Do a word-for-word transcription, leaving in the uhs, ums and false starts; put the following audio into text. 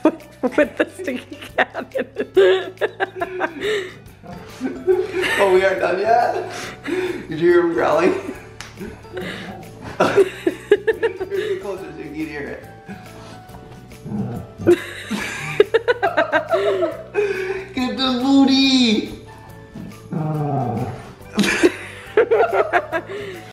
with, with the sticky cat in it. Oh, we aren't done yet? Did you hear him growling? Get closer so you can hear it. Get the booty!